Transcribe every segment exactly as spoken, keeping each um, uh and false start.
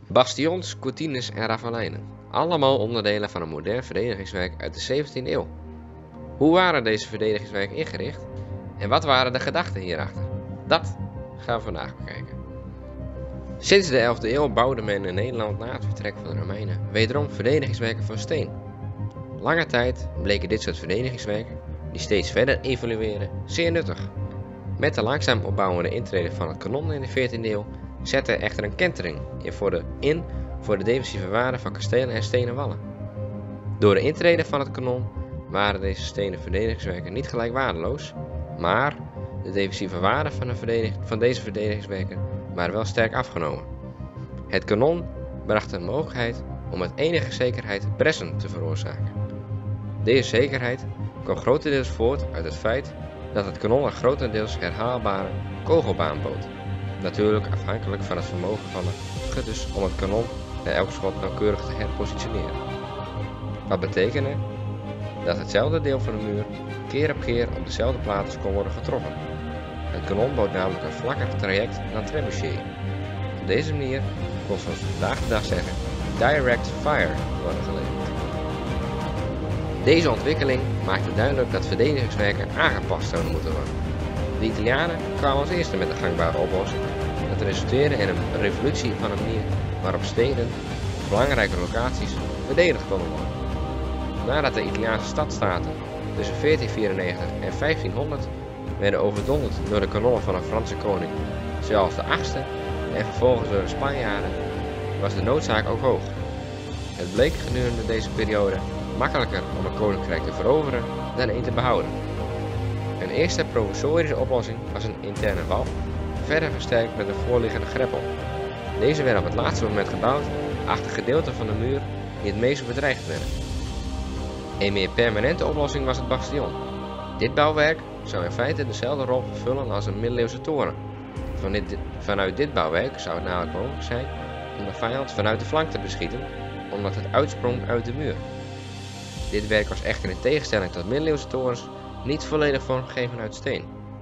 Bastions, courtines en ravelijnen. Allemaal onderdelen van een modern verdedigingswerk uit de zeventiende eeuw. Hoe waren deze verdedigingswerken ingericht en wat waren de gedachten hierachter? Dat gaan we vandaag bekijken. Sinds de elfde eeuw bouwde men in Nederland na het vertrek van de Romeinen wederom verdedigingswerken van steen. Lange tijd bleken dit soort verdedigingswerken, die steeds verder evolueren, zeer nuttig. Met de langzaam opbouwende intrede van het kanon in de veertiende eeuw zette er echter een kentering in voor de, in voor de defensieve waarde van kastelen en stenen wallen. Door de intrede van het kanon waren deze stenen verdedigingswerken niet gelijk waardeloos, maar de defensieve waarde van, de van deze verdedigingswerken waren wel sterk afgenomen. Het kanon bracht de mogelijkheid om met enige zekerheid pressen te veroorzaken. Deze zekerheid kwam grotendeels voort uit het feit dat het kanon een grotendeels herhaalbare kogelbaan bood. Natuurlijk afhankelijk van het vermogen van de schutters om het kanon bij elk schot nauwkeurig te herpositioneren. Wat betekende dat hetzelfde deel van de muur keer op keer op dezelfde plaats kon worden getroffen. Het kanon bood namelijk een vlakker traject dan trebuchet. Op deze manier kon zoals we vandaag de dag zeggen direct fire worden geleverd. Deze ontwikkeling maakte duidelijk dat verdedigingswerken aangepast zouden moeten worden. De Italianen kwamen als eerste met een gangbare oplossing. Dat resulteerde in een revolutie van een manier waarop steden op belangrijke locaties verdedigd konden worden. Nadat de Italiaanse stadstaten tussen veertien vierennegentig en vijftienhonderd werden overdonderd door de kanonnen van een Franse koning, zoals de achtste, en vervolgens door de Spanjaarden, was de noodzaak ook hoog. Het bleek gedurende deze periode makkelijker om een koninkrijk te veroveren dan een te behouden. Een eerste provisorische oplossing was een interne wal, verder versterkt met een voorliggende greppel. Deze werd op het laatste moment gebouwd achter gedeelten van de muur die het meest bedreigd werden. Een meer permanente oplossing was het bastion. Dit bouwwerk zou in feite dezelfde rol vervullen als een middeleeuwse toren. Van dit, vanuit dit bouwwerk zou het namelijk mogelijk zijn om de vijand vanuit de flank te beschieten, omdat het uitsprong uit de muur. Dit werk was echter in tegenstelling tot middeleeuwse torens niet volledig vormgegeven uit steen.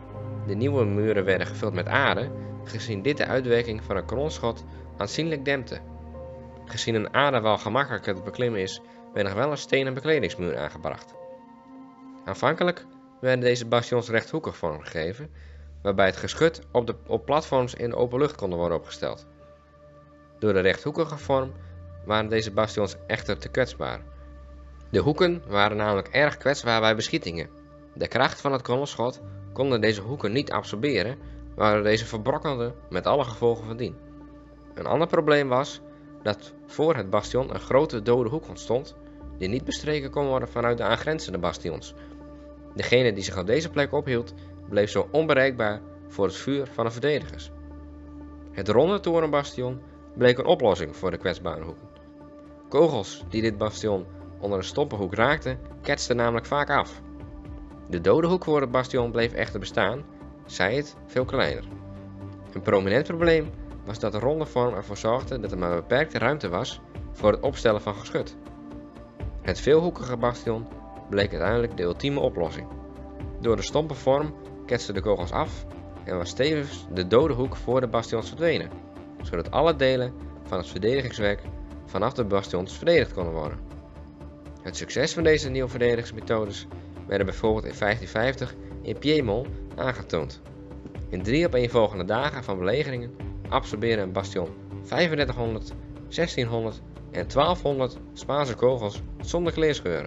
De nieuwe muren werden gevuld met aarde, gezien dit de uitwerking van een kanonschot aanzienlijk dempte. Gezien een aardewal gemakkelijker te beklimmen is, werd nog wel een stenen bekledingsmuur aangebracht. Aanvankelijk werden deze bastions rechthoekig vormgegeven, waarbij het geschut op, de, op platforms in de open lucht konden worden opgesteld. Door de rechthoekige vorm waren deze bastions echter te kwetsbaar. De hoeken waren namelijk erg kwetsbaar bij beschietingen. De kracht van het kanonschot konden deze hoeken niet absorberen, waardoor deze verbrokkelden met alle gevolgen van dien. Een ander probleem was dat voor het bastion een grote dode hoek ontstond, die niet bestreken kon worden vanuit de aangrenzende bastions. Degene die zich op deze plek ophield, bleef zo onbereikbaar voor het vuur van de verdedigers. Het ronde torenbastion bleek een oplossing voor de kwetsbare hoeken. Kogels die dit bastion onder een stoppenhoek raakten, ketsten namelijk vaak af. De dode hoek voor het bastion bleef echter bestaan, zij het veel kleiner. Een prominent probleem was dat de ronde vorm ervoor zorgde dat er maar beperkte ruimte was voor het opstellen van geschut. Het veelhoekige bastion bleek uiteindelijk de ultieme oplossing. Door de stompe vorm ketsten de kogels af en was tevens de dode hoek voor de bastions verdwenen, zodat alle delen van het verdedigingswerk vanaf de bastions verdedigd konden worden. Het succes van deze nieuwe verdedigingsmethodes werden bijvoorbeeld in vijftienvijftig in Piemont aangetoond. In drie opeenvolgende dagen van belegeringen absorbeerde een bastion vijfendertighonderd, zestienhonderd en twaalfhonderd Spaanse kogels zonder kleerscheuren.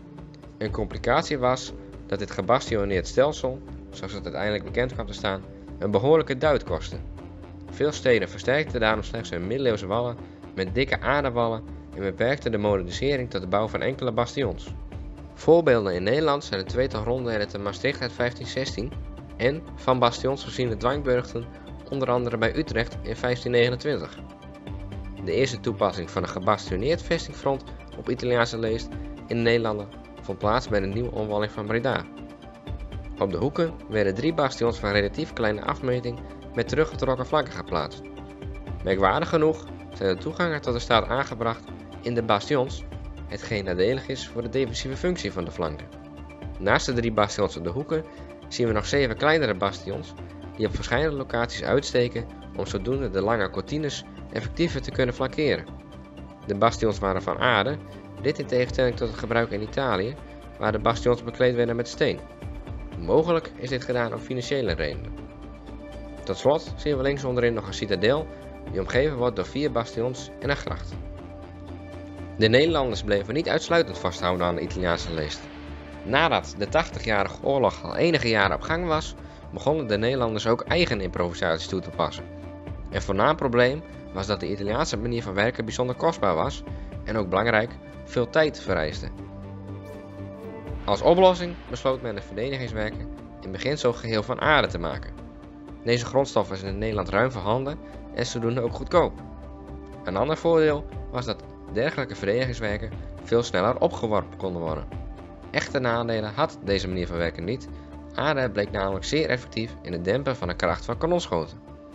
Een complicatie was dat dit gebastioneerd stelsel, zoals het uiteindelijk bekend kwam te staan, een behoorlijke duit kostte. Veel steden versterkten daarom slechts hun middeleeuwse wallen met dikke aardewallen en beperkten de modernisering tot de bouw van enkele bastions. Voorbeelden in Nederland zijn het tweetal ronde te Maastricht uit vijftienzestien en van bastions geziene dwangburchten, onder andere bij Utrecht in vijftien negenentwintig. De eerste toepassing van een gebastioneerd vestingfront op Italiaanse leest in de Nederlanden vond plaats bij de nieuwe omwalling van Breda. Op de hoeken werden drie bastions van relatief kleine afmeting met teruggetrokken flanken geplaatst. Merkwaardig genoeg zijn de toegangen tot de stad aangebracht in de bastions, hetgeen nadelig is voor de defensieve functie van de flanken. Naast de drie bastions op de hoeken zien we nog zeven kleinere bastions die op verschillende locaties uitsteken om zodoende de lange courtines effectiever te kunnen flankeren. De bastions waren van aarde, dit in tegenstelling tot het gebruik in Italië, waar de bastions bekleed werden met steen. Mogelijk is dit gedaan om financiële redenen. Tot slot zien we links onderin nog een citadel die omgeven wordt door vier bastions en een gracht. De Nederlanders bleven niet uitsluitend vasthouden aan de Italiaanse leest. Nadat de tachtigjarige oorlog al enige jaren op gang was, begonnen de Nederlanders ook eigen improvisaties toe te passen. Een voornaam probleem was dat de Italiaanse manier van werken bijzonder kostbaar was en ook belangrijk, veel tijd vereiste. Als oplossing besloot men de verdedigingswerken in beginsel geheel van aarde te maken. Deze grondstoffen zijn in Nederland ruim voorhanden en zodoende ook goedkoop. Een ander voordeel was dat dergelijke verdedigingswerken veel sneller opgeworpen konden worden. Echte nadelen had deze manier van werken niet. Aarde bleek namelijk zeer effectief in het dempen van de kracht van kanonschoten.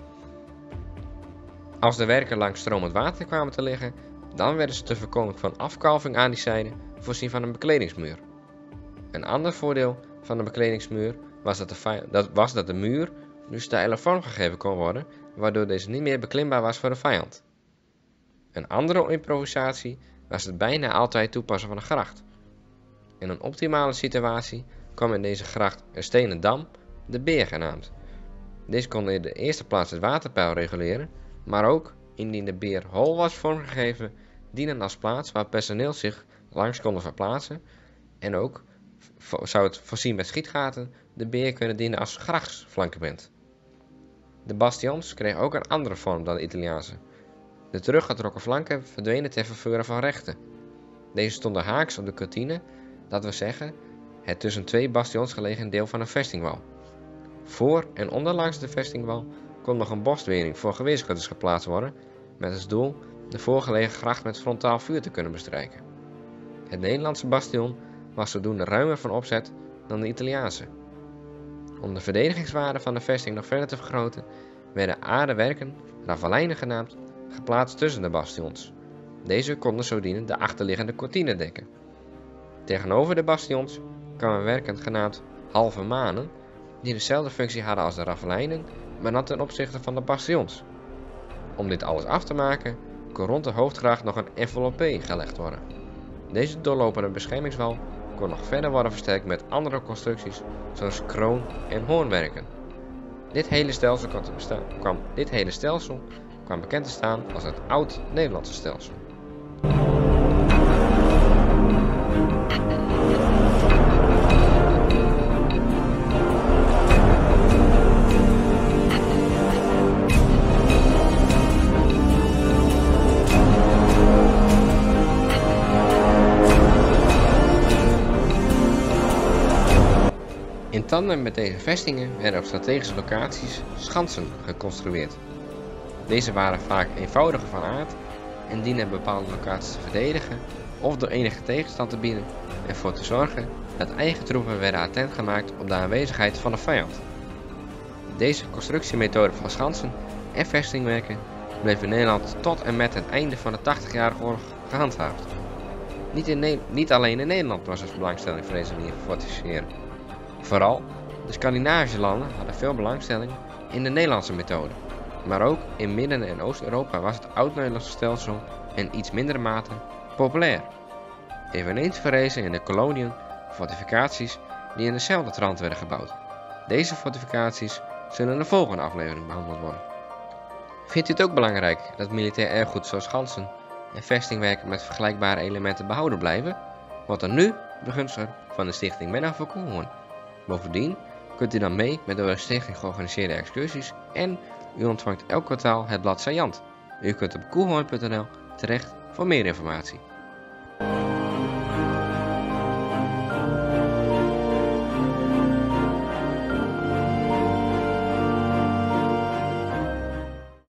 Als de werken langs stromend water kwamen te liggen, dan werden ze ter voorkoming van afkalving aan die zijde voorzien van een bekledingsmuur. Een ander voordeel van de bekledingsmuur was dat de, dat, was dat de muur nu steiler vormgegeven kon worden, waardoor deze niet meer beklimbaar was voor de vijand. Een andere improvisatie was het bijna altijd toepassen van een gracht. In een optimale situatie kwam in deze gracht een stenen dam, de Beer genaamd. Deze kon in de eerste plaats het waterpeil reguleren, maar ook, indien de Beer hol was vormgegeven, dienen als plaats waar personeel zich langs konden verplaatsen en ook zou het voorzien met schietgaten de Beer kunnen dienen als grachtsflankenpunt. De bastions kregen ook een andere vorm dan de Italiaanse. De teruggetrokken flanken verdwenen ter verveuren van rechten. Deze stonden haaks op de cortine, dat wil zeggen het tussen twee bastions gelegen deel van een vestingwal. Voor en onderlangs de vestingwal kon nog een borstwering voor geweerschutters geplaatst worden, met als doel de voorgelegen gracht met frontaal vuur te kunnen bestrijken. Het Nederlandse bastion was zodoende ruimer van opzet dan de Italiaanse. Om de verdedigingswaarde van de vesting nog verder te vergroten, werden aardewerken, ravelijnen genaamd, geplaatst tussen de bastions. Deze konden zo dienen de achterliggende cortine dekken. Tegenover de bastions kwamen werken genaamd halve manen, die dezelfde functie hadden als de ravelijnen, maar dan ten opzichte van de bastions. Om dit alles af te maken, kon rond de hoofdgracht nog een enveloppe gelegd worden. Deze doorlopende beschermingswal kon nog verder worden versterkt met andere constructies, zoals kroon- en hoornwerken. Dit hele stelsel kwam, te kwam, dit hele stelsel kwam bekend te staan als het Oud-Nederlandse stelsel. In tandem met deze vestingen werden op strategische locaties schansen geconstrueerd. Deze waren vaak eenvoudiger van aard en dienen bepaalde locaties te verdedigen of door enige tegenstand te bieden en ervoor te zorgen dat eigen troepen werden attent gemaakt op de aanwezigheid van de vijand. Deze constructiemethode van schansen en vestingwerken bleef in Nederland tot en met het einde van de tachtigjarige oorlog gehandhaafd. Niet, in niet alleen in Nederland was er belangstelling voor deze manier van fortificeren. Vooral de Scandinavische landen hadden veel belangstelling in de Nederlandse methode, maar ook in Midden- en Oost-Europa was het Oud-Nederlandse stelsel in iets mindere mate populair. Eveneens verrezen in de koloniën fortificaties die in dezelfde trant werden gebouwd. Deze fortificaties zullen in de volgende aflevering behandeld worden. Vindt u het ook belangrijk dat militair erfgoed zoals schansen en vestingwerken met vergelijkbare elementen behouden blijven? Wordt er nu begunstiger van de stichting Menno van Koelhoorn. Bovendien kunt u dan mee met door de stichting georganiseerde excursies en u ontvangt elk kwartaal het blad Saillant. U kunt op koelhoorn punt n l terecht voor meer informatie.